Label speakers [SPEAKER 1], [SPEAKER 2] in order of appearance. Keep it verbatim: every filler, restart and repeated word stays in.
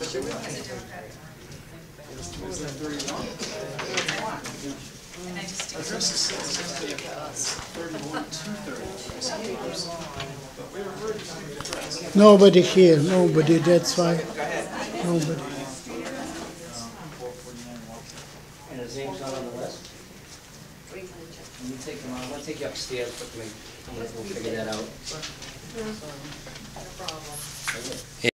[SPEAKER 1] And I just do
[SPEAKER 2] Address is thirty-one, two thirty.
[SPEAKER 3] Nobody here, nobody, that's why. Nobody.
[SPEAKER 4] And his name's not on the list? Let me take him, I'm gonna take you upstairs quickly, we'll we'll figure that out.
[SPEAKER 1] no problem.